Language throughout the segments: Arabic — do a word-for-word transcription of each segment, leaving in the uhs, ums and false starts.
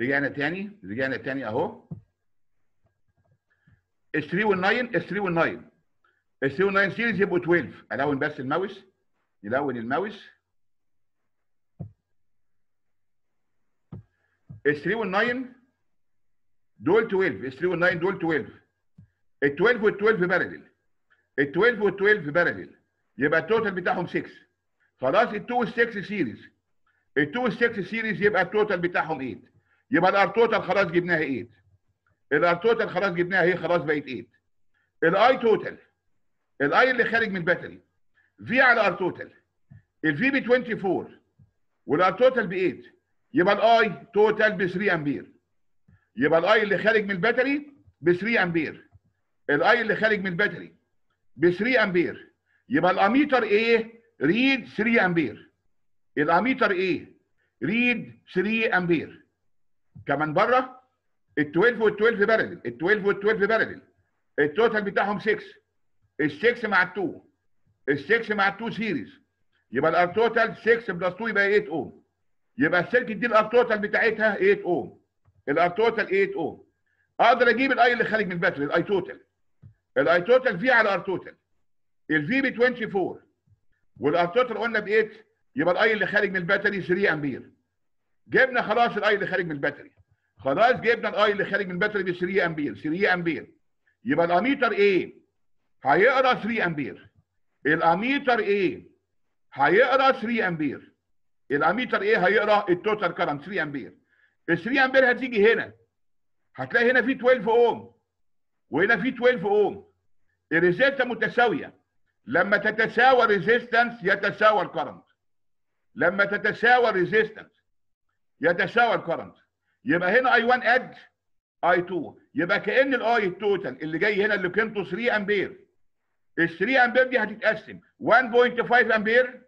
رجعنا تاني رجعنا تاني اهو. ال ثري وال ناين ال ثري وال ناين ال ثري وال ناين سيريز يبقوا اتناشر. الون بس الماوس، نلون الماوس. ال ثري وال ناين دول اتناشر، ال ثري وال ناين دول اتناشر. ال اتناشر وال اتناشر بارلل، ال اتناشر وال اتناشر بارلل، يبقى التوتال بتاعهم ستة. خلاص ال اتنين وال ستة سيريز، ال اتنين وال ستة سيريز يبقى التوتال بتاعهم تمانية. يبقى الار توتال خلاص جبناها تمانية. الار توتال خلاص جبناها اهي، خلاص بقت تمانية. الاي توتال، الاي اللي خارج من الباتري في على ار توتال، الفي ب اربعة وعشرين والار توتال ب تمانية، يبقى الاي توتال ب تلاتة امبير. يبقى الاي اللي خارج من الباتري ب تلاتة امبير، الاي اللي خارج من الباتري ب تلاتة امبير. يبقى الاميتر ايه؟ ريد تلاتة امبير. الاميتر ايه؟ ريد تلاتة امبير. كمان بره ال اتناشر وال اتناشر بارلل، ال اتناشر وال اتناشر بارلل، التوتال بتاعهم ستة. ال ستة مع ال اتنين، ال ستة مع ال اتنين سيريز، يبقى الار توتال ستة بلس اتنين يبقى تمانية اوم. يبقى السيركت دي الار توتال بتاعتها تمانية اوم. الار توتال تمانية اوم. اقدر اجيب الاي اللي خارج من الباتري، الاي توتال. الاي توتال في على ار توتال، الفي ب اربعة وعشرين والار توتال قلنا ب تمانية، يبقى الاي اللي خارج من الباتري تلاتة امبير. جبنا خلاص الاي اللي خارج من الباتري، خلاص جبنا الاي اللي خارج من الباتري ب تلاتة امبير، تلاتة امبير. يبقى الاميتر ايه؟ هيقرا تلاتة امبير. الاميتر ايه؟ هيقرا تلاتة امبير. الاميتر ايه؟ هيقرا التوتال كرنت تلاتة امبير. ال تلاتة امبير هتيجي هنا، هتلاقي هنا في اتناشر اوم وهنا في اتناشر اوم. الريزيستنس متساويه. لما تتساوى الريزيستنس يتساوى الكرنت. لما تتساوى الريزيستنس يتساوى الكرنت. يبقى هنا اي واحد اد اي اتنين، يبقى كأن الاي التوتال اللي جاي هنا اللي قيمته تلاتة امبير، ال تلاتة امبير دي هتتقسم واحد فاصلة خمسة امبير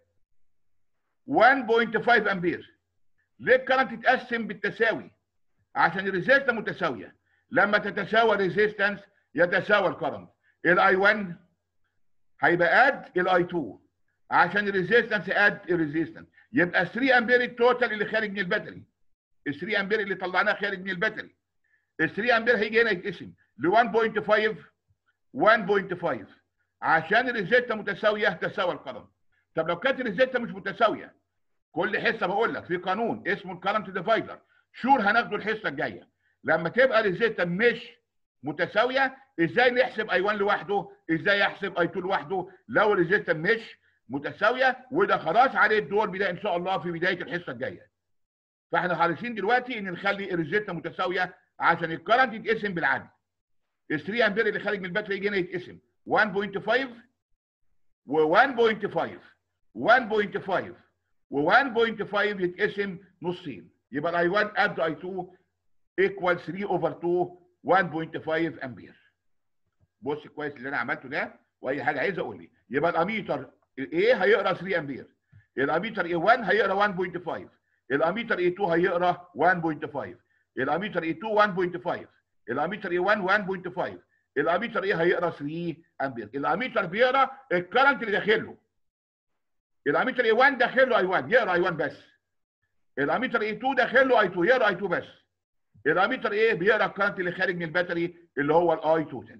واحد فاصلة خمسة امبير. ليه الكرنت تتقسم بالتساوي؟ عشان الريزيستنس متساويه. لما تتساوى الريزيستنس يتساوى الكرنت. الاي واحد هيبقى اد الاي اتنين عشان الريزيستنس اد الريزيستنس. يبقى تلاتة امبير التوتال اللي خارج من الباتري، ال تلاتة امبير اللي طلعناه خارج من الباتري، ال تلاتة امبير هيجي هنا يتقسم ل واحد فاصلة خمسة واحد فاصلة خمسة عشان الريزيستنس متساويه تساوى الكرنت. طب لو كانت الريزيستنس مش متساويه، كل حصه بقول لك في قانون اسمه الكرنت ديفايدر، شور هناخده الحصه الجايه. لما تبقى الريزيستنس مش متساويه، ازاي نحسب اي واحد لوحده؟ ازاي احسب اي اتنين لوحده؟ لو الريزيستنس مش متساويه، وده خلاص عليه الدور بدايه ان شاء الله في بدايه الحصه الجايه. فاحنا حريصين دلوقتي ان نخلي الريزيستنس متساويه عشان الكرنت يتقسم بالعدل. ال تلاتة امبير اللي خارج من الباتري يجي هنا يتقسم واحد فاصلة خمسة و واحد فاصلة خمسة واحد فاصلة خمسة و واحد فاصلة خمسة يتقسم نصين، يبقى الاي واحد اد اي اتنين ايكوال تلاتة اوفر اتنين واحد فاصلة خمسة امبير. بص كويس اللي انا عملته ده، واي حاجه عايز اقول لي. يبقى الاميتر ايه هيقرا تلاتة امبير، الاميتر اي واحد هيقرا واحد فاصلة خمسة، الاميتر اي اتنين هيقرا واحد فاصلة خمسة، الاميتر اي اتنين واحد فاصلة خمسة، الاميتر اي واحد واحد فاصلة خمسة، الاميتر ايه هيقرا تلاتة امبير. الاميتر بيقرا الكرنت اللي داخل له. الاميتر اي واحد داخل له اي واحد يقرا اي واحد بس، الاميتر اي اتنين داخل له اي اتنين يقرا اي اتنين بس. الاميتر ايه بيقرا الكرنت اللي خارج من الباتري اللي هو الاي توتال.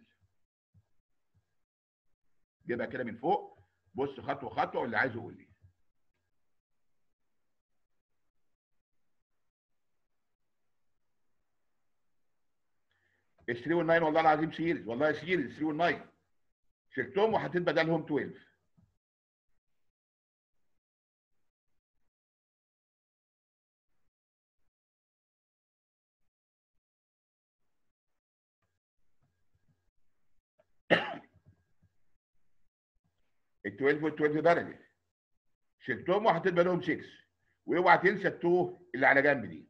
جيبها كده من فوق، بص خطوه خطوه واللي عايزه يقول لي. ال تلاتة وال تسعة والله العظيم سيريز، والله سيريز تلاتة وال تسعة شلتهم وحطيت بدلهم اتناشر. ال اتناشر وال اتناشر بارلل شلتهم وحطيت بدلهم ستة. واوعى تنسى التو اللي على جنب دي.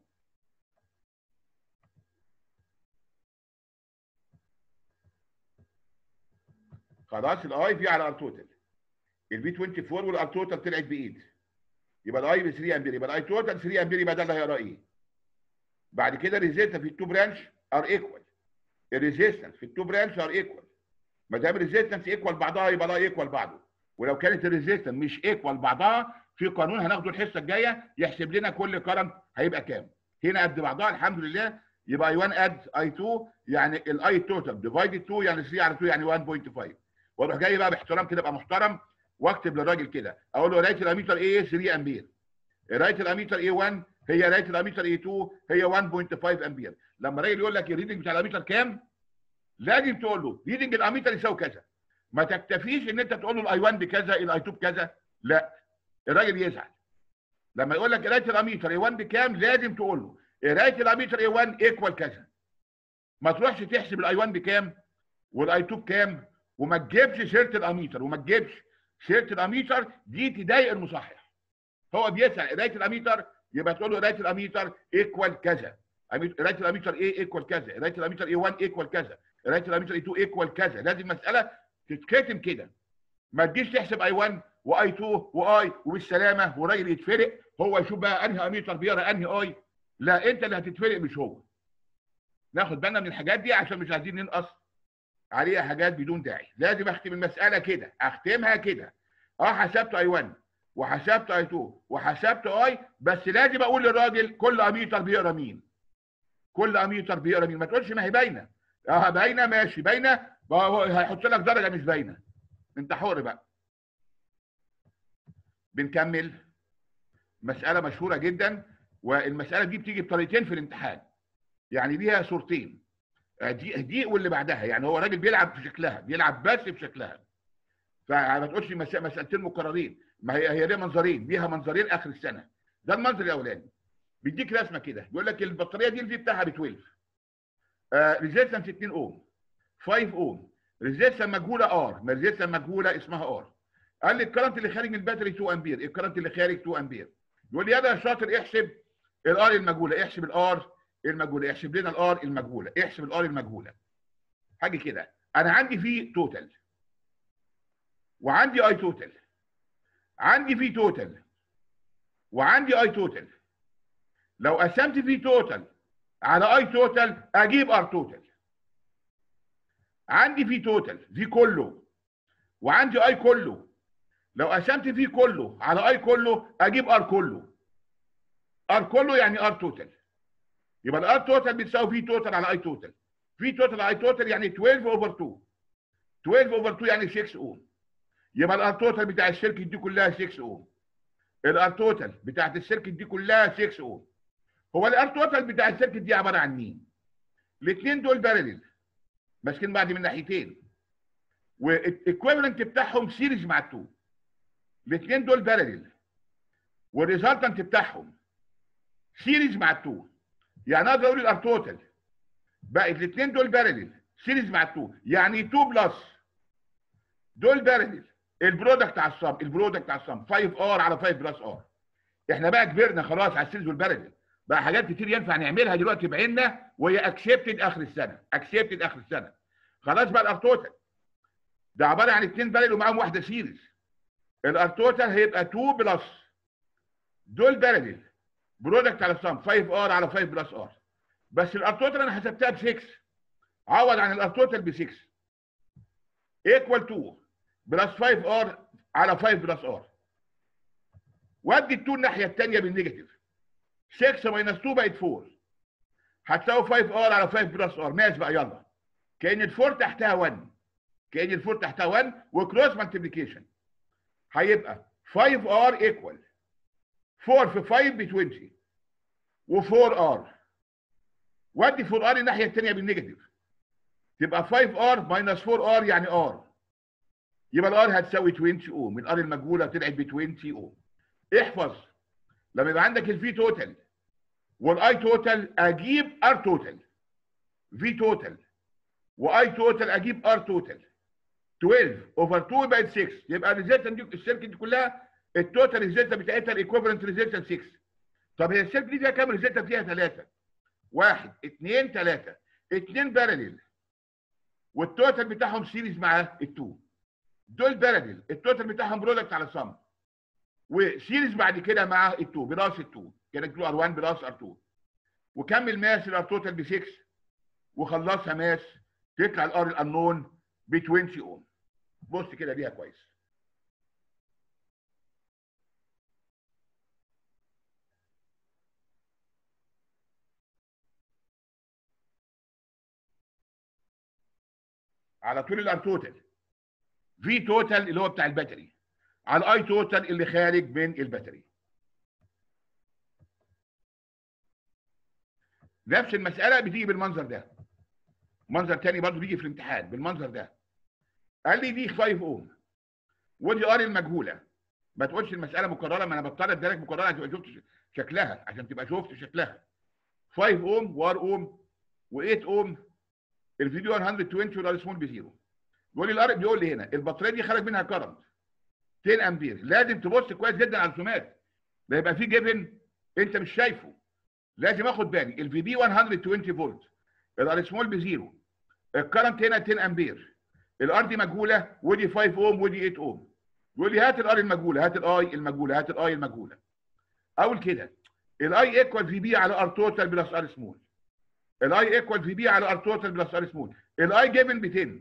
خلاص الاي في على ار توتال، البي اربعة وعشرين والار توتال طلعت بايد، يبقى الاي ب تلاتة امبير، يبقى الاي توتال تلاتة امبير، يبقى ده اللي هيقرا ايه. بعد كده الريزيستنس في التو برانش ار ايكوال، الريزيستنس في التو برانش ار ايكوال. ما دام الريزيستنس ايكوال بعضها يبقى الاي ايكوال بعضه. ولو كانت الريزيستنس مش ايكوال بعضها، في قانون هناخده الحصه الجايه يحسب لنا كل كرنت هيبقى كام. هنا قد بعضها الحمد لله. يبقى اي واحد قد اي اتنين، يعني الاي توتال ديفايدد اتنين يعني تلاتة على اتنين يعني واحد فاصلة خمسة. واروح جاي بقى باحترام كده ابقى محترم واكتب للراجل كده، اقول له قرايه الاميتر ايه تلاتة امبير، قرايه الاميتر ايه واحد هي قرايه الاميتر ايه اتنين هي واحد فاصلة خمسة امبير. لما الراجل يقول لك الريدنج بتاع الاميتر كام، لازم تقول له ريدنج الاميتر يساوي كذا. ما تكتفيش ان انت تقول له الاي واحد بكذا الاي اتنين بكذا، لا الراجل يزعل. لما يقول لك قرايه الاميتر ايه واحد بكام لازم تقول له قرايه الاميتر ايه واحد ايكوال كذا. ما تروحش تحسب الاي واحد بكام والاي اتنين بكام وما تجيبش سيره الاميتر وما تجيبش سيره الاميتر، دي تضايق المصحح. هو بيسال قرايه الاميتر يبقى تقول له قرايه الاميتر ايكوال كذا، قرايه الاميتر ايه ايكوال كذا، قرايه الاميتر ايه واحد ايكوال كذا، قرايه الاميتر ايه اتنين ايكوال كذا. لازم المساله تتكتم كده، ما تجيش تحسب اي واحد واي اتنين واي وبالسلامه والراجل يتفرق هو يشوف بقى انهي اميتر بيقرا انهي اي. لا انت اللي هتتفرق مش هو. ناخد بالنا من الحاجات دي عشان مش عايزين ننقص عليها حاجات بدون داعي. لازم اختم المساله كده، اختمها كده. اه حسبت اي واحد وحسبت اي اتنين وحسبت اي، بس لازم اقول للراجل كل اميتر بيقرا مين، كل اميتر بيقرا مين. ما تقولش ما هي باينه. اه باينه ماشي باينه، هيحط لك درجه مش باينه، انت حر بقى. بنكمل. مساله مشهوره جدا، والمساله دي بتيجي بطريقتين في الامتحان، يعني ليها صورتين، دي دي واللي بعدها. يعني هو راجل بيلعب في شكلها، بيلعب بس في شكلها. فما تقولش مسالتين مكررين، ما هي هي ليها منظرين، ليها منظرين اخر السنه. ده المنظر الاولاني بيديك رسمه كده، بيقول لك البطاريه دي الفي بتاعها ب اتناشر، آه ريزيستنس اتنين اوم، خمسة اوم، ريزيستنس مجهوله ار، ما ريزيستنس مجهوله اسمها ار. قال لي الكرنت اللي خارج من الباتري اتنين امبير، الكرنت اللي خارج اتنين امبير. يقول لي يلا يا شاطر احسب الار المجهوله، احسب الار المجهوله، احسب لنا الار المجهوله، احسب الار المجهوله. حاجه كده، انا عندي في توتال وعندي اي توتال، عندي في توتال وعندي اي توتال. لو قسمت في توتال على اي توتال اجيب ار توتال. عندي في توتال في كله وعندي اي كله، لو قسمت في كله على اي كله اجيب ار كله. ار كله يعني ار توتال، يبقى الار توتال بتساوي في توتال على اي توتال. في توتال على اي توتال يعني اتناشر اوفر اتنين، اتناشر اوفر اتنين يعني ستة اوم. يبقى الار توتال بتاع السيركت دي كلها ستة اوم، الار توتال بتاعت السيركت دي كلها ستة اوم. هو الار توتال بتاع السيركت دي عباره عن مين؟ الاثنين دول بارلل ماسكين بعض من ناحيتين، والايكويفالنت بتاعهم سيريز مع التو. الاثنين دول بارلل والريزلتنت بتاعهم سيريز مع التو. يعني اقدر اقول الار توتال بقى الاثنين دول بارلل سيريز مع التو، يعني اتنين بلس دول بارلل، البرودكت على الصم، البرودكت على الصم خمسة ار على خمسة بلس ار. احنا بقى كبرنا خلاص على السيريز والبارلل، بقى حاجات كتير ينفع نعملها دلوقتي بعيننا وهي اكسبتد اخر السنه، اكسبتد اخر السنه. خلاص بقى الار توتال ده عباره عن اثنين بارلل ومعاهم واحده سيريز. الار توتال هيبقى اتنين بلس دول بارلل برودكت على الصم خمسة ار على خمسة بلس ار. بس الار توتال انا حسبتها ب ستة، عوض عن الار توتال ب ستة ايكوال اتنين بلس خمسة ار على خمسة بلس ار. وادي اتنين الناحيه الثانيه بالنيجاتيف، ستة ماينس اتنين بقت اربعة، هتساوي خمسة ار على خمسة بلس ار. ماشي بقى يلا، كأن الفور تحتها واحد، كأن الفور تحتها واحد وكروس مالتيبليكيشن هيبقى خمسة ار ايكوال اربعة في خمسة ب عشرين و4 ار. وادي اربعة ار الناحيه الثانيه بالنيجاتيف تبقى خمسة ار ماينس اربعة ار يعني ار، يبقى الار هتساوي عشرين اوم. الار المجهوله طلعت ب عشرين اوم. احفظ لما يبقى عندك الفي توتال والاي توتال اجيب ار توتال، في توتال واي توتال اجيب ار توتال. اتناشر اوفر اتنين بقت ستة، يبقى الريزلتنت دي السيركت دي كلها التوتال ريزلتنت بتاعتها الايكوفالنت ريزلتنت ستة. طب هي السيركت دي فيها كام ريزلتنت؟ فيها ثلاثه، واحد اثنين ثلاثه، اثنين بارلل والتوتال بتاعهم سيريز مع التو. دول بارلل التوتال بتاعهم برودكت على صم وسيريز بعد كده مع التو بلس التو، كانت ار واحد بلس ار اتنين. وكمل ماس الار توتال ب ستة وخلصها ماس تطلع الار الانون ب عشرين اوم. بص كده ليها كويس. على طول الار توتال، في توتال اللي هو بتاع الباتري على الاي توتال اللي خارج من الباتري. نفس المساله بتيجي بالمنظر ده، منظر تاني برضه بيجي في الامتحان بالمنظر ده. قال لي دي خمسة اوم ودي ار المجهوله. ما تقولش المساله مكرره، ما انا بضطر اديلك مكرره عشان تبقى شفت شكلها، عشان تبقى شفت شكلها. خمسة اوم وار اوم و8 اوم، الفيديو مية وعشرين والار سمول بزيرو. بيقول لي الار، بيقول لي هنا البطاريه دي خرج منها كرنت عشرة امبير. لازم تبص كويس جدا على الرسومات، ده يبقى في جيفن انت مش شايفه. لازم اخد بالي الفي بي مية وعشرين فولت، الار سمول بزيرو، الكرنت هنا عشرة امبير، الار دي مجهوله ودي خمسة اوم ودي تمانية اوم. يقول لي هات الار المجهوله، هات الاي المجهوله، هات الاي المجهوله. اقول كده الاي ايكوال في بي على ار توتال بلس ار سمول. الاي ايكوال في بي على ار توتال بلس ار سمول. الاي جيفن ب عشرة،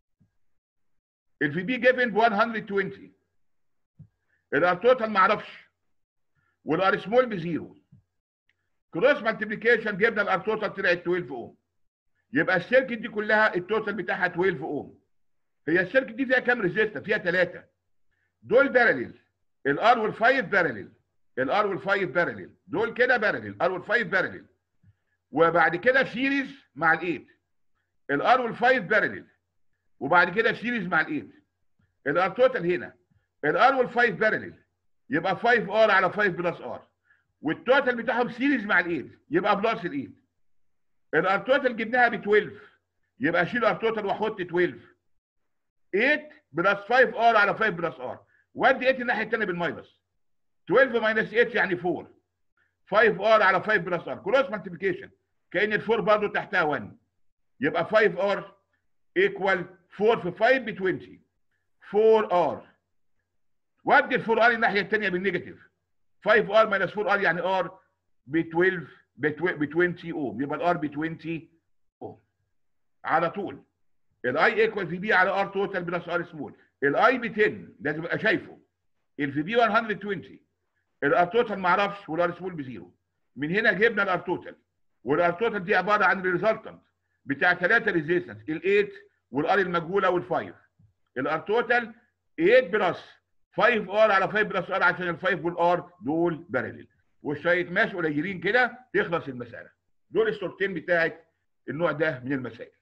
الفي بي جيفن ب مية وعشرين، الار توتال ما اعرفش، والار سمول بزيرو. كروس مالتيبليكيشن جبنا الار توتال طلعت اتناشر اوم. يبقى السيركت دي كلها التوتال بتاعها اتناشر اوم. هي السيركت دي فيها كام ريزيستور؟ فيها ثلاثه، دول بارلل، الار والفايف بارلل، الار والفايف بارلل، دول كده بارلل، ار والفايف بارلل. وبعد كده سيريز مع الايت، الار والفايف بارلل، وبعد كده سيريز مع الايت. الار توتال هنا الار والفايف بارلل يبقى خمسة ار على خمسة بلس ار، والتوتال بتاعهم سيريز مع الايت يبقى بلس الايت. الار توتال جبناها ب اتناشر، يبقى اشيل ار توتال واحط اتناشر، تمانية بلس خمسة ار على خمسة بلس ار، وادي تمانية الناحيه الثانيه بالماينس، اتناشر ماينس تمانية يعني اربعة، خمسة ار على خمسة بلس ار، كروس مالتيبيكيشن كان الفور برضه تحتها واحد، يبقى خمسة ار ايكوال اربعة في خمسة ب عشرين، اربعة ار، وادي ال اربعة ار الناحيه الثانيه بالنيجاتيف، خمسة ار ماينس اربعة ار يعني ار ب اتناشر ب عشرين اوم، يبقى الار ب عشرين اوم. على طول الاي ايكوال في بي على ار توتال بلس ار سمول. الاي ب عشرة لازم ابقى شايفه، الفي بي مية وعشرين، الار توتال ما اعرفش، والار سمول بزيرو. من هنا جبنا الار توتال، والار توتال دي عباره عن الريزلتنت بتاع ثلاثه ريزيستنس، ال8 والار المجهوله وال5. الار توتال تمانية بلس خمسة ار على خمسة بلس ار عشان ال5 والار دول بارلل، وشويه ماس قليلين كده تخلص المساله. دول الصورتين بتاعت النوع ده من المسائل.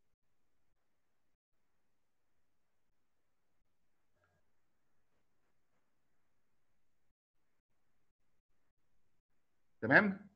تمام؟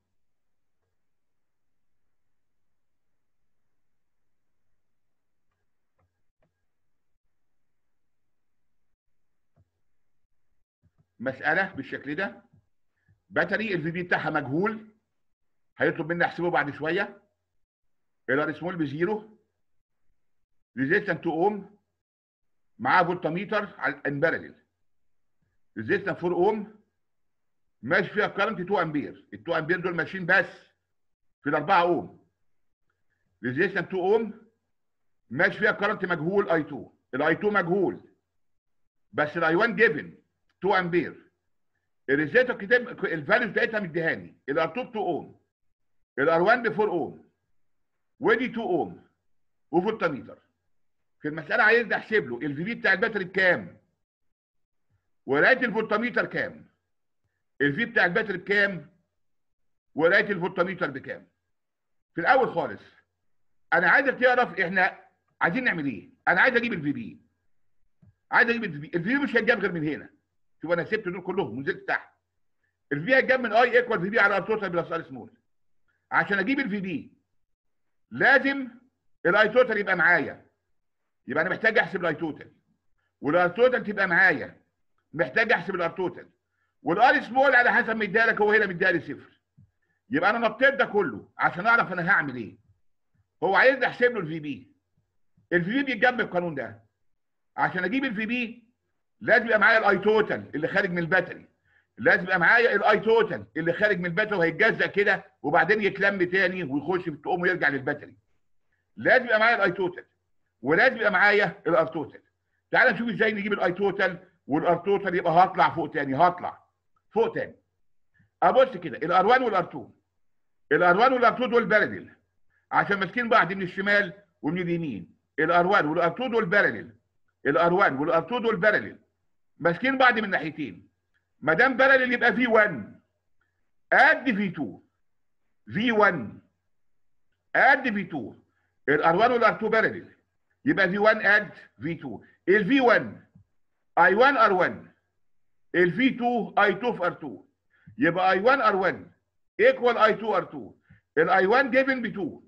مساله بالشكل ده، باتري الفي بي بتاعها مجهول، هيطلب مني احسبه بعد شويه. الار سمول بزيرو، ريزيستنس اتنين اوم، معاه فولتميتر على البارلل، ريزيستنس اربعة اوم ماشي فيها كارنت اتنين امبير، ال اتنين امبير دول ماشيين بس في ال اربعة اوم. ريزيستنس اتنين اوم ماشي فيها كارنت مجهول اي اتنين، الاي اتنين مجهول بس الاي واحد جيفن اتنين امبير. الريزيستنس كتاب الفاليو بتاعتها مديهاني، الار اتنين اتنين اوم، الار واحد ب اربعة اوم، ودي اتنين اوم وفولتميتر. في المساله عايز احسب له الفي بي بتاع الباتري بكام، وقرايه الفولتميتر كام، الفي بتاع الباتري بكام، وقرايه الفولتميتر بكام. في الاول خالص انا عايزك تعرف احنا عايزين نعمل ايه. انا عايز اجيب الفي بي، عايز اجيب الفي بي. الفي بي مش هيتجاب غير من هنا. شوف انا سبت دول كلهم ونزلت تحت. الفي بي هيتجاب من اي ايكوال في بي على ار توتال بلس ار سمول. عشان اجيب الفي بي لازم الاي توتال يبقى معايا، يبقى انا محتاج احسب الاي توتال، والار توتال تبقى معايا، محتاج احسب الار توتال، والار سمول على حسب ما ادالك هو هنا مديها لي صفر. يبقى انا نطيت ده كله عشان اعرف انا هعمل ايه. هو عايزني احسب له الفي بي. الفي بي بيتجاب بالقانون ده. عشان اجيب الفي بي لازم يبقى معايا الاي توتال اللي خارج من الباتري، لازم يبقى معايا الاي توتال اللي خارج من الباتري وهيتجزأ كده وبعدين يتلم تاني ويخش في التقوم ويرجع للباتري. لازم يبقى معايا الاي توتال، ولازم يبقى معايا الار توتال. تعال نشوف ازاي نجيب الاي توتال والار توتال. يبقى هطلع فوق تاني، هطلع فوق تاني ابص كده الار واحد والار اتنين. الار واحد والار اتنين دول بارلل عشان ماسكين بعض من الشمال ومن اليمين. الار واحد والار اتنين دول بارلل، الار واحد والار اتنين دول بارلل ماسكين بعض من ناحيتين. ما دام بارلل يبقى في واحد اد في اتنين، في واحد اد في اتنين، الار واحد والار اتنين بارلل يبقى في واحد اد في اتنين. الفي واحد اي واحد ار واحد، الفي اتنين اي اتنين في ار اتنين، يبقى اي واحد ار واحد ايكوال اي اتنين ار اتنين. الاي واحد جيفن ب اتنين،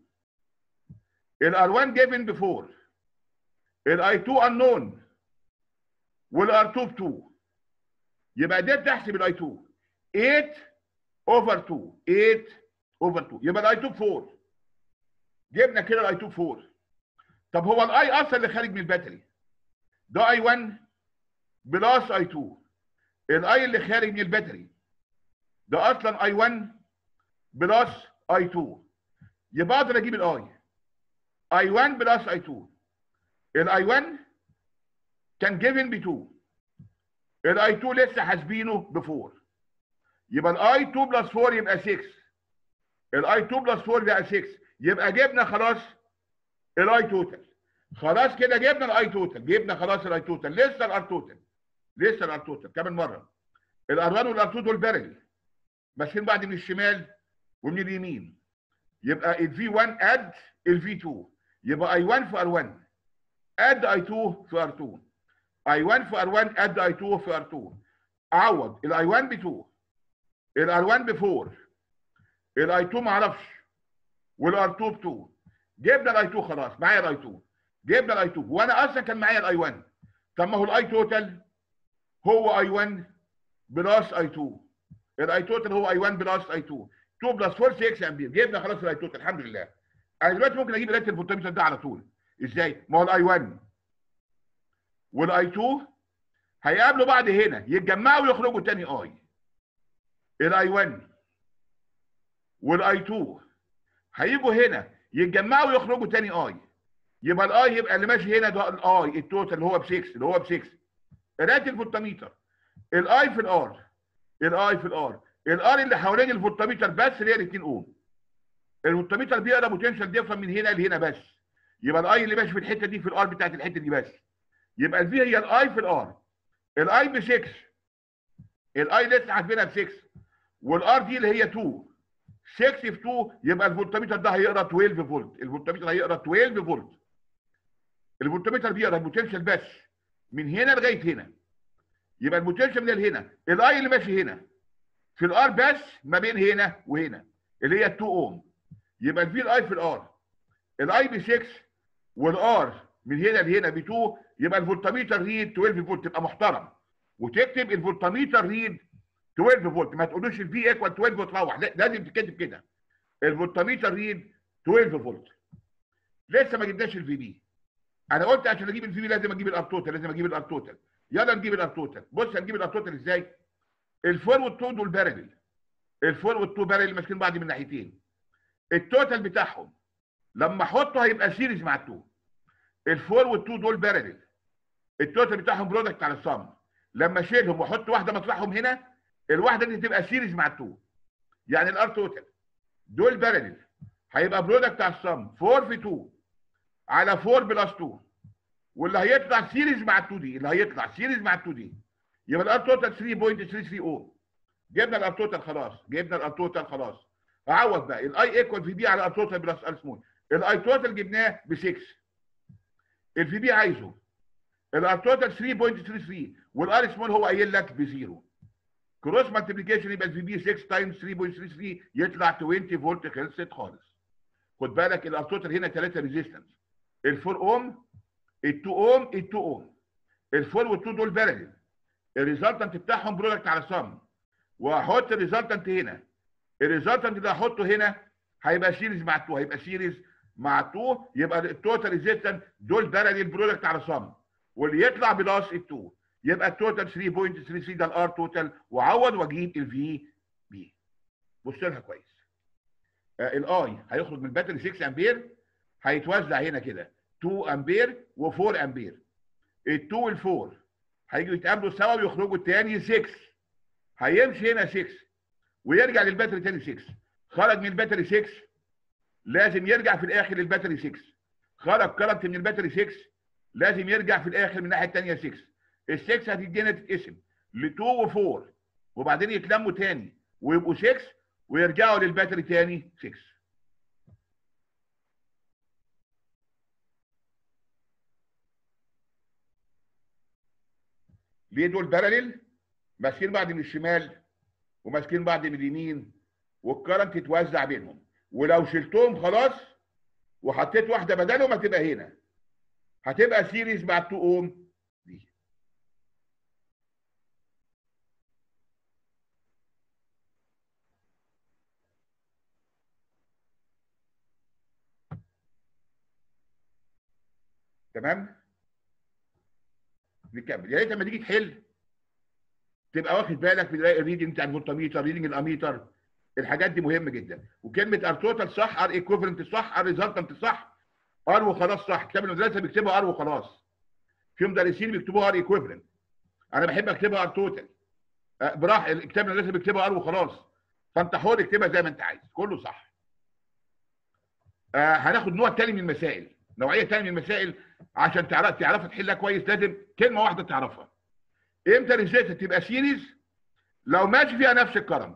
الار واحد جيفن ب اربعة، الاي اتنين انون والار اتنين ب اتنين، يبقى ده تحسب الاي اتنين تمانية اوفر اتنين، تمانية اوفر اتنين، يبقى الاي اتنين اربعة. جبنا كده الاي اتنين اربعة. طب هو الاي اصلا اللي خارج من الباتري ده اي واحد بلس اي اتنين، الاي اللي خارج من الباتري ده اصلا اي واحد بلس اي اتنين، يبقى اقدر اجيب الاي اي واحد بلس اي اتنين. الاي واحد كان جيفن ب اتنين، الاي اتنين لسه حاسبينه ب اربعة، يبقى الاي اتنين بلس اربعة يبقى ستة، الاي اتنين بلس اربعة يبقى ستة، يبقى جبنا خلاص الاي توتال. خلاص كده جبنا الاي توتال، جبنا خلاص الاي توتال. لسه الار توتال، لسه الار توتال كمان مره. الار واحد والار اتنين دول بارل ماشيين بعض من الشمال ومن اليمين، يبقى الفي واحد اد الفي اتنين، يبقى اي واحد في ار واحد اد اي اتنين في ار اتنين، اي واحد في ار واحد اد اي اتنين في ار اتنين. اعوض الاي واحد ب اتنين، الار واحد ب اربعة، الاي اتنين ما اعرفش، والار اتنين ب اتنين. جبنا الاي اتنين خلاص، معايا الاي اتنين، جبنا الاي اتنين وانا اصلا كان معايا الاي واحد. طب ما هو الاي توتال هو اي واحد بلس اي اتنين، الاي توتال هو اي واحد بلس اي اتنين، اتنين بلس اربعة ستة امبير. جبنا خلاص الاي توتال الحمد لله. انا دلوقتي ممكن اجيب قرايه الفولتميتر ده على طول. ازاي؟ ما هو الاي واحد والاي اتنين هيقابلوا بعض هنا، يتجمعوا ويخرجوا تاني اي. الاي واحد والاي اتنين هيجوا هنا يتجمعوا ويخرجوا تاني اي، يبقى الاي يبقى اللي ماشي هنا ده الاي التوتال اللي هو ب ستة، اللي هو ب ستة قرايه الفولتميتر. الاي في الار، الاي في الار، الار اللي حوالين الفولتميتر بس اللي هي ال اتنين اوم. الفولتميتر بيقرا بوتنشال ديفرنس من هنا لهنا بس، يبقى الاي اللي ماشي في الحته دي في الار بتاعت الحته دي بس، يبقى الفي هي الاي في الار. الاي ب ستة، الاي لسه حاسبينها ب ستة، والار دي اللي هي اتنين، ستة في اتنين، يبقى الفولتميتر ده هيقرا اتناشر فولت، الفولتميتر هيقرا اتناشر فولت. الفولتميتر بيقرا البوتنشال بس من هنا لغايه هنا، يبقى البوتنشال من هنا، الاي اللي ماشي هنا في الار بس ما بين هنا وهنا اللي هي اتنين اوم، يبقى الفي الاي في الار، الاي ب ستة والار من هنا لهنا ب اتنين، يبقى الفولتميتر ريد اتناشر فولت. تبقى محترم وتكتب الفولتميتر ريد اتناشر فولت، ما تقولوش الفي ايكوال اتناشر وتروح، لا لازم تكتب كده الفولتميتر ريد اتناشر فولت. لسه ما جبناش الفي بي. انا قلت عشان اجيب الفي بي لازم اجيب الار توتال، لازم اجيب الار توتال. يلا نجيب الار توتال. بص هنجيب الار توتال ازاي؟ الفور والتو دول بارلل، الفور والتو بارلل ماسكين بعض من ناحيتين، التوتال بتاعهم لما احطه هيبقى سيريز مع التو. الفور والتو دول بارلل، التوتال بتاعهم برودكت على الصم، لما اشيلهم واحط واحده مطرحهم هنا، الواحده دي تبقى سيريز مع التو. يعني الار توتال دول بارلل هيبقى برودكت على الصم اربعة في اتنين على اربعة بلس اتنين، واللي هيطلع سيريز مع ال اتنين دي، اللي هيطلع سيريز مع ال اتنين دي، يبقى الار توتال ثلاثة فاصلة تلاتة تلاتة اوم. جبنا الار توتال خلاص، جبنا الار توتال خلاص. اعوض بقى الاي ايكوال في بي على ار توتال بلس ار سمول. الاي توتال جبناه ب ستة، الفي بي عايزه الار توتال ثلاثة فاصلة تلاتة تلاتة والار سمول هو قايل لك بزيرو. كروس مالتيبيكيشن يبقى الفي بي ستة تايمز ثلاثة فاصلة تلاتة تلاتة يطلع عشرين فولت. خلصت خالص. خد بالك الار توتال هنا ثلاثه ريزيستنس، ال اربعة اوم، ال اتنين اوم، ال اتنين اوم، ال اربعة وال اتنين دول بارلل، الريزلتنت بتاعهم برودكت على صم، واحط الريزلتنت هنا، الريزلتنت اللي هحطه هنا هيبقى سيريز مع اتنين، هيبقى سيريز مع اتنين، يبقى التوتال ريزيستنت دول بارلل برودكت على صم، واللي يطلع بلس اتنين، يبقى التوتال ثلاثة فاصلة تلاتة تلاتة ده الار توتال، وعوض واجيب الفي بي. بص لها كويس. الاي هيخرج من الباتري ستة امبير، هيتوزع هنا كده اتنين امبير و4 امبير، ال2 وال4 هيجوا يتقابلوا سوا ويخرجوا تاني ستة، هيمشي هنا ستة ويرجع للباتري تاني ستة. خرج من الباتري ستة لازم يرجع في الاخر للباتري ستة، خرج كرنت من الباتري ستة، لازم يرجع في الاخر من الناحيه الثانيه ستة. ال ستة هتدينا تتقسم ل اتنين و اربعة، وبعدين يتلموا تاني ويبقوا ستة ويرجعوا للباتري تاني ستة. ليه دول باراليل؟ ماسكين بعض من الشمال وماسكين بعض من اليمين، والكرنت يتوزع بينهم، ولو شلتهم خلاص وحطيت واحده بدلهم هتبقى هنا، هتبقى سيريز مع اتنين اوم دي. تمام؟ نكمل. يا ريت لما تيجي تحل تبقى واخد بالك من الريدنج بتاع الفولتميتر، ريدنج الاميتر، الحاجات دي مهمه جدا. وكلمه ار توتال صح، ار ايكوفلنت صح، ار ريزلتنت صح، ار وخلاص صح. كتاب المدرسه بيكتبها ار وخلاص، في مدرسين بيكتبوها ار ايكوفلنت، انا بحب اكتبها ار توتال براحه. كتاب المدرسه بيكتبها ار وخلاص، فانت حر اكتبها زي ما انت عايز، كله صح. آه هناخد نوع تاني من المسائل، نوعيه تاني من المسائل عشان تعرف تعرفها تحلها كويس. لازم كلمه واحده تعرفها. امتى الريزيستنس تبقى سيريز؟ لو ماشي فيها نفس الكرنت.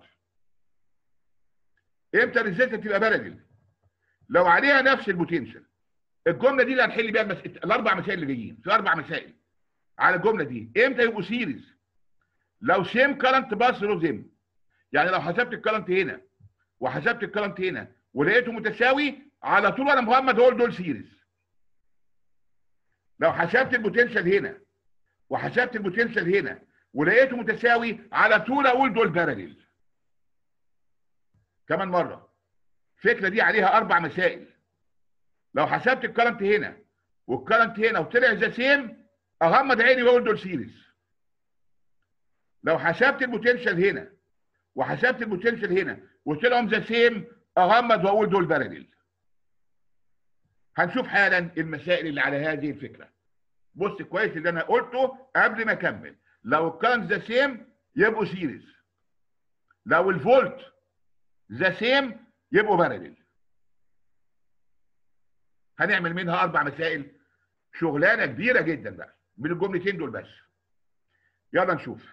امتى الريزيستنس تبقى باراليل؟ لو عليها نفس البوتنشال. الجمله دي اللي هنحل بيها المس... الاربع مسائل اللي جايين، في اربع مسائل على الجمله دي. امتى يبقوا سيريز؟ لو سيم كرنت باس رو زم، يعني لو حسبت الكرنت هنا وحسبت الكرنت هنا ولقيته متساوي، على طول انا محمد هقول دول سيريز. لو حسبت البوتنشال هنا وحسبت البوتنشال هنا ولقيته متساوي، على طول اقول دول باراليل. كمان مره، الفكره دي عليها اربع مسائل. لو حسبت الكرنت هنا والكرنت هنا وطلع ذا سيم، اغمض عيني واقول دول سيريز. لو حسبت البوتنشال هنا وحسبت البوتنشال هنا وطلعوا ذا سيم، اغمض واقول دول باراليل. هنشوف حالا المسائل اللي على هذه الفكره. بص كويس اللي انا قلته قبل ما اكمل. لو الكرنت ذا سيم يبقوا سيريز، لو الفولت ذا سيم يبقوا باراليل. هنعمل منها اربع مسائل، شغلانه كبيره جدا بقى من الجملتين دول بس. يلا نشوف.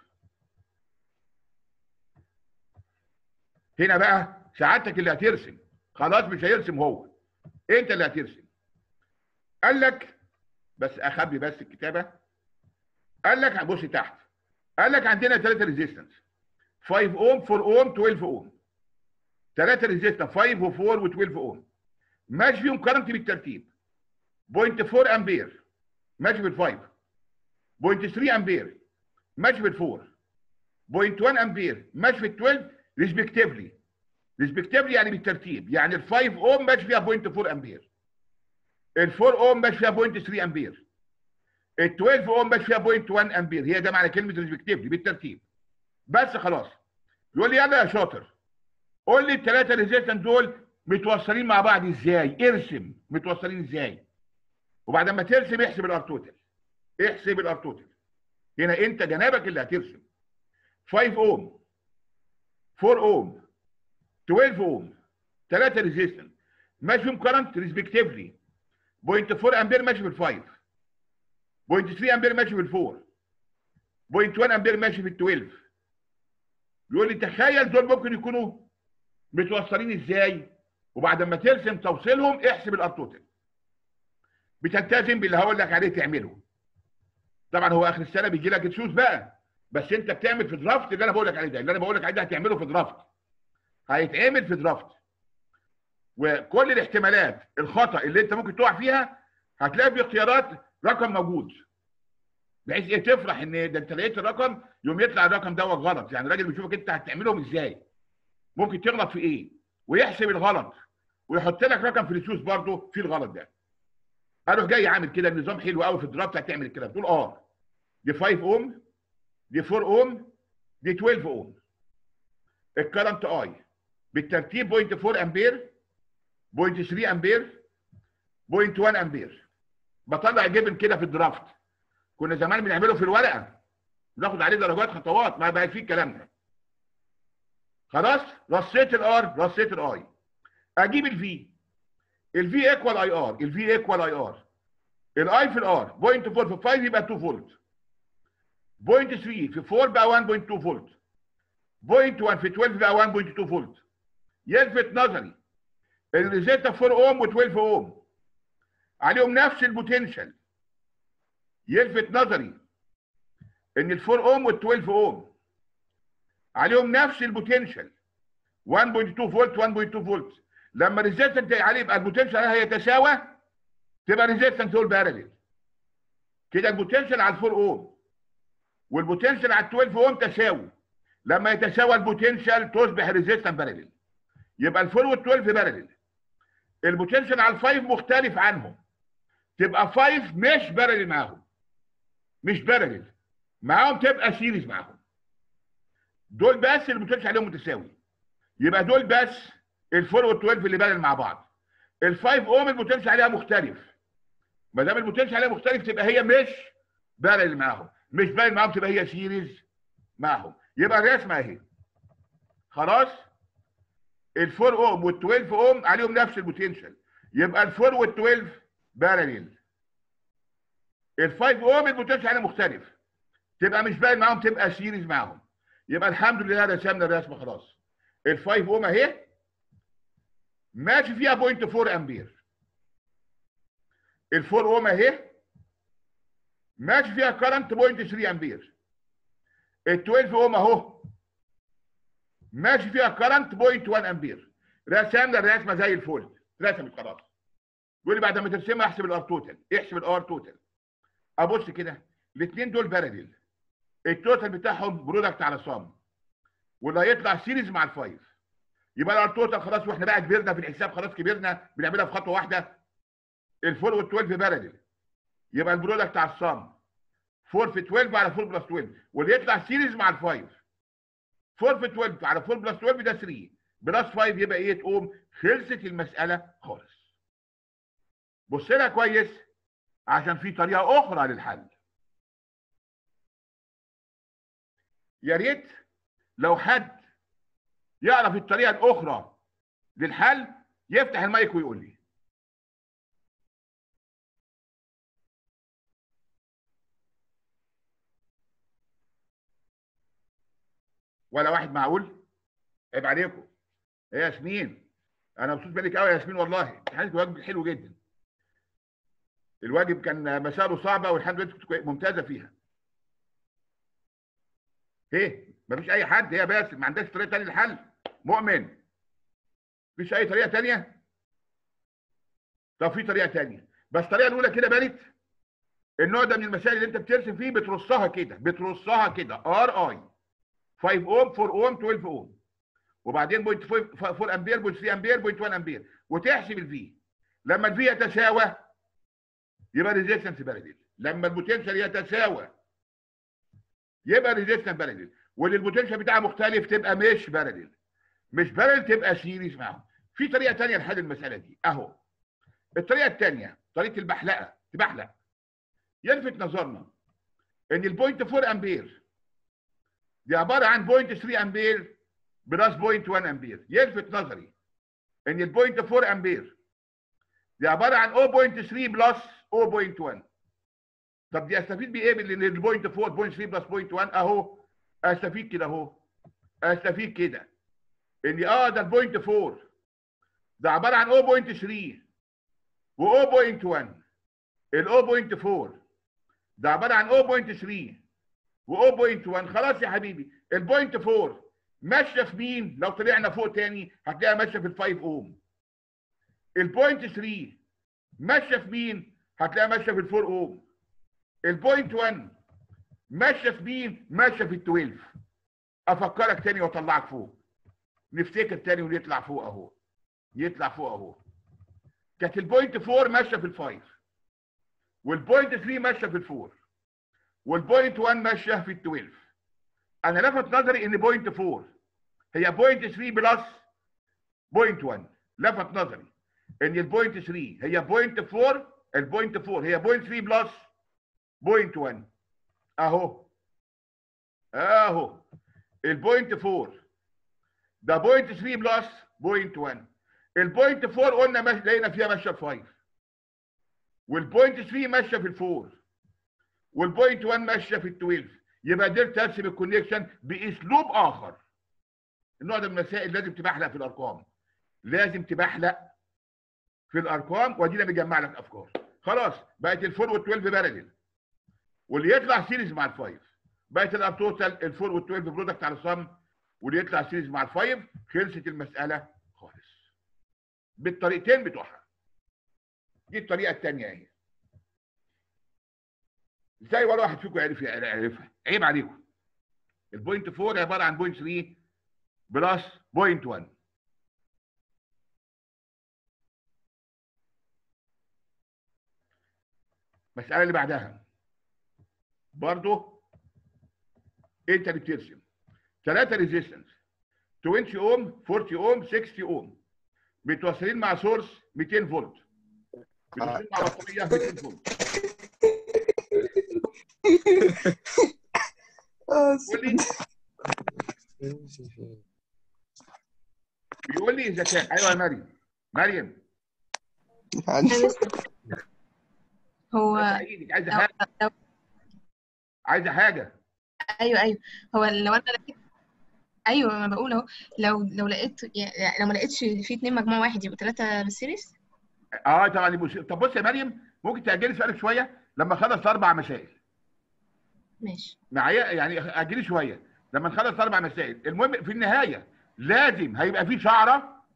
هنا بقى سعادتك اللي هترسم، خلاص مش هيرسم هو، انت اللي هترسم. قال لك بس اخبي بس الكتابه. قال لك بص تحت، قال لك عندنا ثلاثه ريزيستنس، خمسة اوم، اربعة اوم، اتناشر اوم. ثلاثه ريزيستنس خمسة و4 و12 اوم، ماشي فيهم كرنت بالترتيب. صفر فاصلة اربعة امبير ماشي بال خمسة، صفر فاصلة تلاتة امبير ماشي بال اربعة، صفر فاصلة واحد امبير ماشي بال اتناشر ريسبكتيفلي. ريسبكتيفلي يعني بالترتيب، يعني ال خمسة اوم ماشي فيها صفر فاصلة اربعة امبير، ال اربعة اوم ماشي فيها صفر فاصلة تلاتة امبير، ال اتناشر اوم ماشي فيها صفر فاصلة واحد امبير. هي ده معنى كلمه ريسبكتيفلي، بالترتيب بس. خلاص يقول لي يلا يا شاطر قول لي الثلاثه ريزيستنس دول متوصلين مع بعض ازاي؟ ارسم متوصلين ازاي، وبعد ما ترسم احسب الار توتال. احسب الار توتال. هنا انت جنابك اللي هترسم. خمسة اوم، اربعة اوم، اتناشر اوم، ثلاثه ريزيستنس ماشي فيهم كرنت ريسبكتيفلي. صفر فاصلة اربعة امبير ماشي بال خمسة، صفر فاصلة تلاتة امبير ماشي بال اربعة، صفر فاصلة واحد امبير ماشي بال اتناشر. يقول لي تخيل دول ممكن يكونوا متوصلين ازاي، وبعد ما ترسم توصيلهم احسب الار توتال. بتلتزم باللي هقول لك عليه تعمله. طبعا هو اخر السنه بيجي لك تشوز بقى، بس انت بتعمل في درافت اللي انا بقول لك عليه ده، اللي انا بقول لك عليه ده هتعمله في درافت، هيتعمل في درافت. وكل الاحتمالات الخطا اللي انت ممكن تقع فيها هتلاقي في اختيارات رقم موجود، بحيث ايه تفرح ان ده انت لقيت الرقم، يوم يطلع الرقم دوت غلط. يعني الراجل بيشوفك انت هتعملهم ازاي، ممكن تغلط في ايه، ويحسب الغلط ويحط لك رقم في التشوز برضه في الغلط ده. اروح جاي عامل كده نظام حلو قوي في الدرافت. هتعمل الكلام تقول اه دي خمسة اوم، دي اربعة اوم، دي اتناشر اوم. الكرنت اي بالترتيب صفر فاصلة اربعة امبير، صفر فاصلة تلاتة امبير، صفر فاصلة واحد امبير. بطلع جبن كده في الدرافت. كنا زمان بنعمله في الورقه بناخد عليه درجات خطوات، ما بقى فيه الكلام ده. خلاص رصيت الار رصيت الاي، اجيب الفي. الفي ايكوال اي ار، الفي ايكوال اي ار، الاي في الار صفر فاصلة أربعة في خمسة يبقى اتنين فولت، صفر فاصلة تلاتة في أربعة بقى واحد فاصلة اتنين فولت، صفر فاصلة واحد في اتناشر بقى واحد فاصلة اتنين فولت. يلفت نظري الريزيستور أربعة اوم و12 اوم عليهم نفس البوتنشال. يلفت نظري ان ال أربعة اوم وال12 اوم عليهم نفس البوتنشال واحد فاصلة اتنين فولت واحد فاصلة اتنين فولت. لما الريزيستنت عليه يبقى البوتنشال عليها يتساوى، تبقى ريزيستنت دول بارلل. كده البوتنشال على ال أربعة اوم والبوتنشال على ال اتناشر اوم تساوي. لما يتساوى البوتنشال تصبح ريزيستنت بارلل. يبقى ال أربعة وال اتناشر بارلل. البوتنشال على ال خمسة مختلف عنهم، تبقى خمسة مش بارلل معاهم، مش بارلل معاهم، تبقى سيريز معاهم. دول بس البوتنشال عليهم متساوي، يبقى دول بس ال أربعة وال اتناشر اللي بارلل مع بعض. ال خمسة اوم البوتنشال عليها مختلف، ما دام البوتنشال عليها مختلف تبقى هي مش بارلل معاهم، مش بارلل معاهم تبقى هي سيريز معاهم. يبقى الرسمه اهي خلاص. ال أربعة اوم وال اتناشر اوم عليهم نفس البوتنشال، يبقى ال أربعة وال اتناشر بارلل. ال خمسة اوم البوتنشال عليها مختلف، تبقى مش بارلل معاهم، تبقى سيريز معاهم. يبقى الحمد لله رسمنا الرسمه خلاص. ال خمسة اوم اهي ماشي فيها صفر فاصلة أربعة امبير، ال أربعة اوم اهي ماشي فيها كرنت صفر فاصلة تلاتة امبير، ال اتناشر اوم اهو ماشي فيها كرنت صفر فاصلة واحد امبير. رسمنا الرسمه زي الفل، رسمت خلاص. يقول لي بعد ما ترسمها احسب الار توتال، احسب الار توتال. ابص كده الاثنين دول بارلل، التوتال بتاعهم برودكت على صم، واللي هيطلع سيريز مع الفايف. يبقى الار توتال خلاص، واحنا بقى كبرنا في الحساب خلاص، كبرنا بنعملها في خطوه واحده. ال أربعة وال اتناشر بارلل، يبقى البرودكت على الصم أربعة في اتناشر على أربعة بلس اتناشر، واللي يطلع سيريز مع الفايف أربعة في اتناشر على أربعة بلس اتناشر ده تلاتة بلس خمسة يبقى ايه تقوم خلصت المساله خالص. بص لها كويس عشان في طريقه اخرى للحل. يا ريت لو حد يعرف الطريقه الاخرى للحل يفتح المايك ويقول لي. ولا واحد معقول؟ عيب عليكم. ايه يا ياسمين؟ انا مبسوط منك قوي يا ياسمين والله، حلت واجب حلو جدا. الواجب كان مسائله صعبه والحمد لله كنت ممتازه فيها. ايه؟ مفيش اي حد، هي بس ما عندهاش طريقه ثانيه للحل؟ مؤمن؟ مفيش اي طريقه ثانيه؟ طب في طريقه ثانيه، بس الطريقه الاولى كده بانت. النوع ده من المسائل اللي انت بترسم فيه بترصها كده، بترصها كده ار اي خمسة اوم أربعة اوم اتناشر اوم، وبعدين صفر فاصلة أربعة امبير صفر فاصلة تلاتة امبير صفر فاصلة واحد امبير، وتحسب الفي. لما الفي يتساوى يبقى ريزيستنس بارلل، لما البوتنشال يتساوى يبقى ريزيستنس بارلل، واللي البوتنشال بتاعها مختلف تبقى مش بارلل، مش بارلل تبقى سيريز معاهم. في طريقه ثانيه لحل المساله دي اهو. الطريقه الثانيه طريقه البحلقه، تبحلق. يلفت نظرنا ان البوينت أربعة امبير دي عباره عن بوينت تلاتة امبير بلس بوينت واحد امبير. يلفت نظري ان البوينت أربعة امبير دي عباره عن صفر فاصلة تلاتة بلس صفر فاصلة واحد. طب دي استفيد بايه من البوينت أربعة بوينت تلاتة بلس بوينت واحد اهو؟ استفيد كده اهو، استفيد كده ان اه ده البوينت أربعة ده عباره عن صفر فاصلة تلاتة و صفر فاصلة واحد. ال صفر فاصلة أربعة ده عباره عن صفر فاصلة تلاتة و صفر فاصلة واحد. خلاص يا حبيبي، البوينت أربعة ماشيه في مين؟ لو طلعنا فوق تاني هتلاقيها ماشيه في ال خمسة اوم. البوينت تلاتة ماشيه في مين؟ هتلاقيها ماشيه في ال أربعة اوم. البوينت واحد ماشيه في مين؟ ماشيه في ال اتناشر. افكرك تاني واطلعك فوق، نفتكر تاني ونطلع فوق اهو، يطلع فوق اهو. كانت البوينت أربعة ماشيه في ال خمسة، والبوينت تلاتة ماشيه في ال أربعة، والبوينت واحد ماشيه في ال اتناشر. انا لفت نظري ان بوينت أربعة هي بوينت تلاتة بلس بوينت واحد. لفت نظري ان البوينت تلاتة هي بوينت أربعة، البوينت أربعة هي بوينت تلاتة بلس بوينت واحد اهو. اهو البوينت أربعة ده بوينت تلاتة بلس بوينت واحد، البوينت أربعة قلنا ماشي لقينا فيها ماشيه في خمسة، والبوينت تلاتة ماشيه في الأربعة، والبوينت واحد ماشيه في ال اتناشر. يبقى قدرت ارسم الكونكشن باسلوب اخر. النوع ده من المسائل لازم تبحلق في الارقام، لازم تبحلق في الارقام، وادينا بنجمع لك افكار. خلاص بقت الفور وال12 بارلل، واللي يطلع سيريز مع الفايف. بقت الار توتال الفور وال12 برودكت على الصم، واللي يطلع سيريز مع الفايف. خلصت المساله خالص بالطريقتين بتوعها. دي الطريقه الثانيه اهي. ازاي ولا واحد فيكم يعرف يعرفها؟ عيب عليكم. البوينت أربعة عباره عن بوينت تلاتة بلس بوينت واحد. المساله اللي بعدها برضه انت اللي بترسم ثلاثه ريزيستنس عشرين اوم، أربعين اوم، ستين اوم، متوصلين مع سورس ميتين فولت، متوصلين مع بطاريه ميتين فولت. بيقول لي بيقول لي اذا كان ايوه يا مريم مريم هو ايدك عايزه حاجه لو... عايزه حاجه ايوه ايوه هو لو انا لقيت، ايوه ما بقول اهو، لو لو لقيت يعني لو ما لقيتش في اتنين مجموع واحد يبقوا ثلاثه بالسيريز. اه طبعا. طب بص يا مريم، ممكن تاجلي سؤالك شويه لما اخلص اربع مسائل. ماشي معايا؟ يعني اجلي شويه لما نخلص اربع مسائل. المهم في النهايه لازم هيبقى في شعره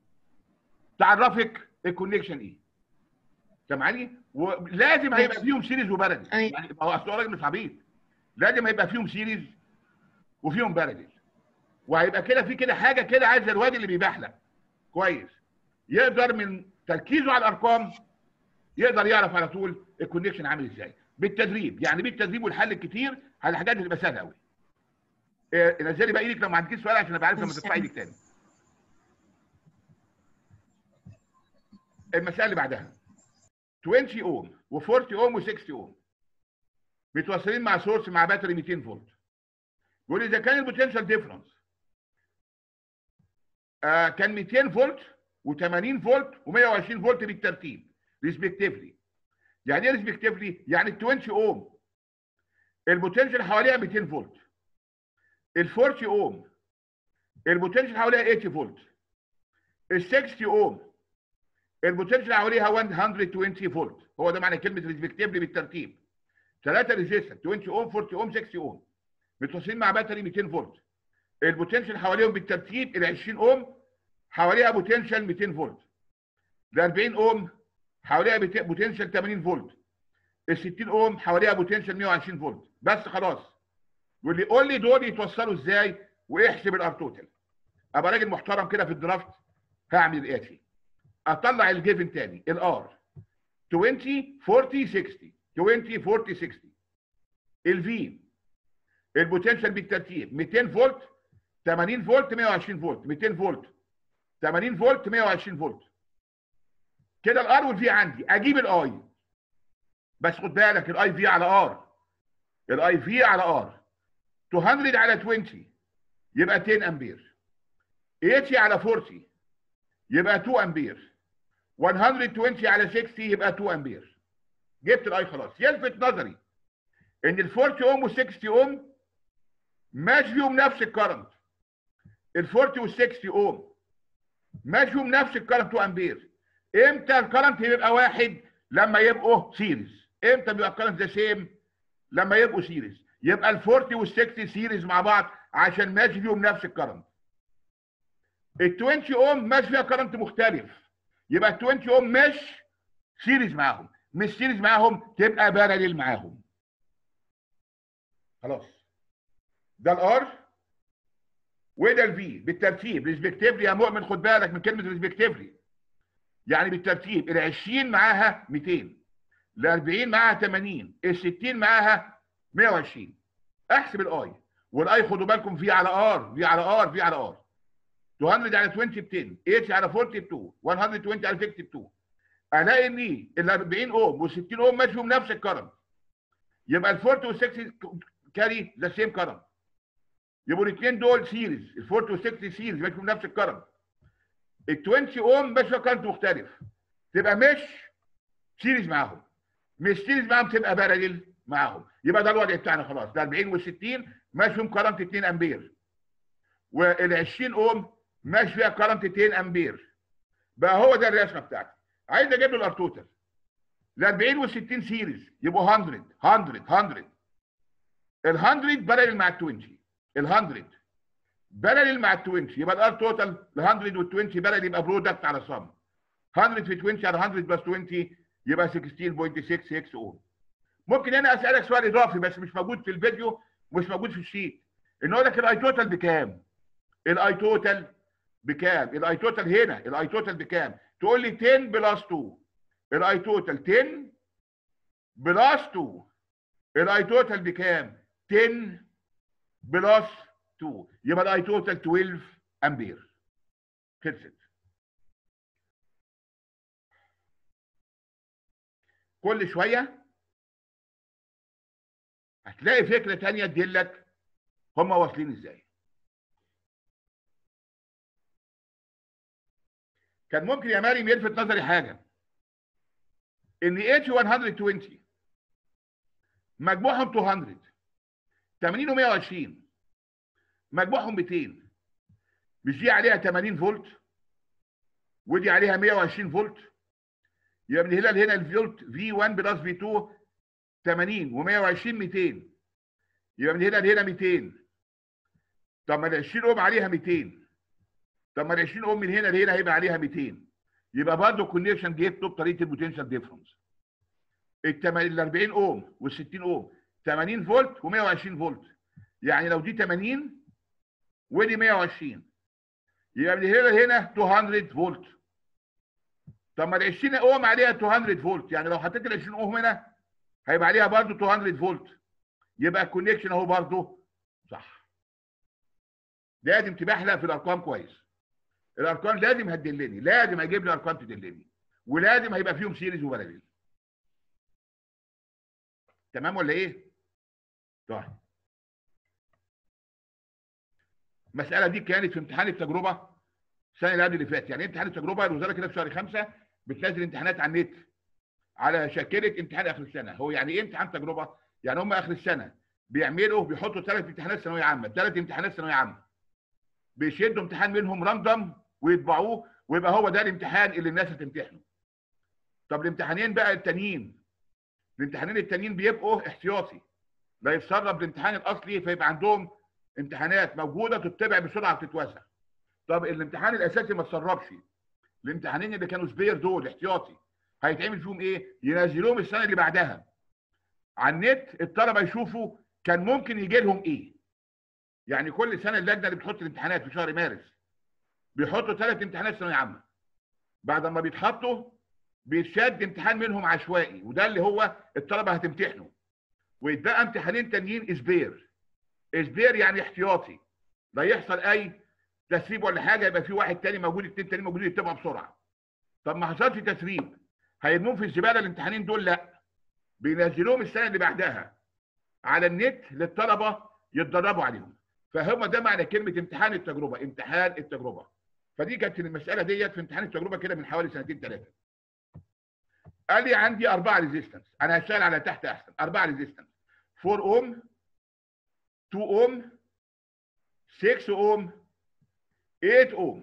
تعرفك الكونكشن ايه. سامعني؟ ولازم هيبقى فيهم سيريز وبارلل. يعني ما هو اصل راجل مش عبيط، لازم هيبقى فيهم سيريز وفيهم بارلل، وهيبقى كده في كده حاجه كده عايزه الواد اللي بيبحلق كويس يقدر من تركيزه على الارقام يقدر يعرف على طول الكونكشن عامل ازاي بالتدريب. يعني بالتدريب والحل الكتير على حاجات بتبقى سهله قوي. إيه نزلي بقى ايدك لو ما عندكيش سؤال عشان ابقى عارف لما ترفعي ايدك تاني. المساله اللي بعدها عشرين اوم و40 اوم و60 اوم متوصلين مع سورس مع باتري ميتين فولت. بيقول اذا كان البوتنشال ديفرنس آه كان ميتين فولت و80 فولت و120 فولت بالترتيب ريسبكتيفلي. يعني ايه ريسبكتيفلي؟ يعني ال عشرين اوم البوتنشال حواليها ميتين فولت، ال أربعين اوم البوتنشال حواليها ثمانين فولت، ال ستين اوم البوتنشال حواليها مية وعشرين فولت. هو ده معنى كلمه ريسبكتيفلي بالترتيب. ثلاثه ريزيستر عشرين اوم، أربعين اوم، ستين اوم متوصلين مع باتري ميتين فولت. البوتنشال حواليهم بالترتيب ال عشرين اوم حواليها بوتنشال ميتين فولت، ال أربعين اوم حواليها بوتنشال ثمانين فولت، ال ستين اوم حواليها بوتنشال مية وعشرين فولت. بس خلاص. يقول لي قول لي دول يتوصلوا ازاي واحسب الار توتال. ابقى راجل محترم كده في الدرافت هعمل الاتي: اطلع الجيفن تاني الار عشرين أربعين ستين عشرين أربعين ستين، الفي البوتنشال بالترتيب ميتين فولت، ثمانين فولت، مية وعشرين فولت، ميتين فولت، ثمانين فولت، مية وعشرين فولت. كده الار والفي عندي. اجيب الاي، بس خد بالك الاي في على ار، الاي في على ار ميتين على عشرين يبقى عشرة امبير، ثمانين على أربعين يبقى اتنين امبير، مية وعشرين على ستين يبقى اتنين امبير. جبت الاي خلاص. يلفت نظري ان ال أربعين اوم وال ستين اوم ماشي فيهم نفس الكرنت. ال أربعين وال ستين اوم ماشي فيهم نفس الكرنت اتنين امبير. امتى الكرنت يبقى واحد؟ لما يبقوا سيريز. امتى بيبقى الكرنت ذا سيم؟ لما يبقوا سيريز. يبقى ال أربعين وال ستين سيريز مع بعض عشان ماشي فيهم نفس الكرنت. ال عشرين اوم ماشي فيها كرنت مختلف، يبقى ال عشرين اوم مش سيريز معاهم. مش سيريز معاهم تبقى باراليل معاهم. خلاص. ده الار وده الفي بالترتيب ريسبكتيفلي. يا مؤمن خد بالك من كلمه ريسبكتيفلي، يعني بالترتيب ال عشرين معاها ميتين، ال أربعين معاها ثمانين، ال ستين معاها مية وعشرين. احسب الاي، والاي خدوا بالكم في على ار، في على ار، في على ار. ميتين على عشرين ب عشرة، ثمانين على أربعين ب اتنين، مية وعشرين على ستين ب اتنين. الاقي ان ال أربعين اوم وال ستين اوم ماشي فيهم نفس الكرنت، يبقى ال أربعين وال ستين كاري ذا سيم كرنت. يبقوا الاثنين دول سيريز، ال أربعين وال ستين سيريز ماشي فيهم نفس الكرنت. ال عشرين اوم ماشيه كارنت مختلف، تبقى مش سيريز معاهم، مش سيريز معاهم تبقى باراليل معاهم. يبقى ده الوضع بتاعنا خلاص. ده أربعين وال ستين ماشي فيهم كارنت اتنين امبير، وال عشرين اوم ماشي فيها كارنت اتنين امبير. بقى هو ده الرسمه بتاعتي. عايز اجيب له الار توتال. ال أربعين وال ستين سيريز يبقوا مية مية مية. ال مية باراليل مع ال عشرين، ال مية باراليل مع ال عشرين، يبقى الار توتال ال مية وال عشرين باراليل يبقى برودكت على صم. مية في عشرين على مية بلس عشرين يبقى ستاشر فاصلة ستة ستة اوم. ممكن انا اسالك سؤال اضافي بس مش موجود في الفيديو ومش موجود في الشيت، ان اقول لك الاي توتال بكام؟ الاي توتال بكام؟ الاي توتال هنا الاي توتال بكام؟ تقول لي عشرة بلس اتنين. الاي توتال عشرة بلس اتنين. الاي توتال بكام؟ عشرة بلس اتنين. يبقى الاي توتال اتناشر امبير. خلصت. كل شويه هتلاقي فكره ثانيه تدلك هم واصلين ازاي. كان ممكن يا مريم يلفت نظري حاجه، ان اتش مية وعشرين مجموعهم ميتين، تمانين ومية وعشرين مجموعهم ميتين. مش دي عليها تمانين فولت ودي عليها مية وعشرين فولت؟ يبقى من هنا لهنا الفولت في واحد بلس في اتنين تمانين ومية وعشرين ميتين، يبقى من هنا لهنا ميتين. طب ما ال عشرين اوم عليها ميتين، طب ما ال عشرين اوم من هنا لهنا هيبقى عليها ميتين، يبقى برضه الكونكشن جبته بطريقه البوتنشال ديفرنس. ال أربعين اوم وال ستين اوم تمانين فولت ومية وعشرين فولت، يعني لو دي تمانين ودي مية وعشرين يبقى من هنا لهنا ميتين فولت. طب ما ال عشرين اوم عليها ميتين فولت، يعني لو حطيت ال عشرين اوم هنا هيبقى عليها برضه ميتين فولت، يبقى الكونكشن اهو برضه صح. لازم تبحلق في الارقام كويس. الارقام لازم هتدلني، لازم اجيب لي ارقام تدلني، ولازم هيبقى فيهم سيريز وباراليل. تمام ولا ايه؟ طيب. المساله دي كانت في امتحان التجربه السنه اللي قبل اللي فاتت. يعني امتحان التجربه الوزاره كده في شهر خمسة بتنزل امتحانات على النت على شاكله امتحان اخر السنه. هو يعني ايه امتحان تجربه؟ يعني هم اخر السنه بيعملوا بيحطوا ثلاث امتحانات ثانويه عامه، ثلاث امتحانات ثانويه عامه، بيشدوا امتحان منهم راندوم ويطبعوه ويبقى هو ده الامتحان اللي الناس هتمتحنه. طب الامتحانين بقى التانيين، الامتحانين التانيين بيبقوا احتياطي، لا يتسرب الامتحان الاصلي فيبقى عندهم امتحانات موجوده تطبع بسرعه وتتوزع. طب الامتحان الاساسي ما تسربش، الامتحانين اللي كانوا سبير دول احتياطي هيتعمل فيهم ايه؟ ينزلوهم السنه اللي بعدها على النت، الطلبه يشوفوا كان ممكن يجي لهم ايه. يعني كل سنه اللجنه اللي بتحط الامتحانات في شهر مارس بيحطوا ثلاث امتحانات ثانويه عامه، بعد ما بيتحطوا بيتشد امتحان منهم عشوائي وده اللي هو الطلبه هتمتحنه، ويتبقى امتحانين تانيين اسبير. اسبير يعني احتياطي، لا يحصل اي تسريب ولا حاجه، يبقى في واحد تاني موجود، اتنين تاني موجودين يكتبها بسرعه. طب ما حصلش تسريب هيرموهم في الزباله الامتحانين دول؟ لا، بينزلوهم السنه اللي بعدها على النت للطلبه يتدربوا عليهم. فهم ده معنى كلمه امتحان التجربه، امتحان التجربه. فدي كانت المساله ديت في امتحان التجربه كده من حوالي سنتين ثلاثه. قال لي عندي اربعه ريزيستنس، انا هشتغل على تحت احسن. اربعه ريزيستنس، أربعة اوم، اتنين اوم، ستة اوم، تمانية اوم.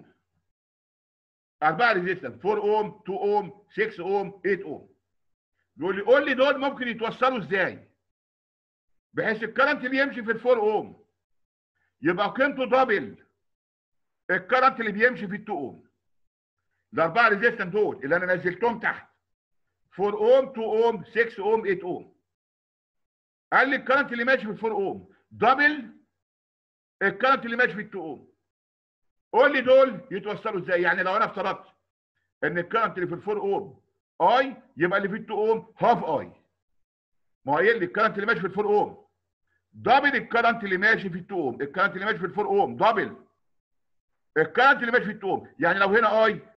اربعه ريزيستنس، أربعة اوم، اتنين اوم، ستة اوم، تمانية اوم. يقول لي قول لي دول ممكن يتوصلوا ازاي بحيث الكرنت اللي يمشي في ال أربعة اوم يبقى قيمته دبل الكرنت اللي بيمشي في ال اتنين اوم. الاربعه ريزيستنس دول اللي انا نزلتهم تحت أربعة اوم، اتنين اوم، ستة اوم، تمانية اوم. قال لي الكرنت اللي ماشي في ال أربعة اوم دبل الكرنت اللي ماشي في ال اتنين اوم. قول لي دول يتوصلوا ازاي. يعني لو انا افترضت ان الكرنت اللي في ال أربعة اوم اي يبقى اللي في ال اتنين اوم هاف اي. ما هو قايل لي الكرنت اللي ماشي في ال أربعة اوم دبل الكرنت اللي ماشي في ال اتنين اوم، الكرنت اللي ماشي في ال أربعة اوم دبل الكرنت اللي ماشي في ال اتنين اوم. يعني لو هنا اي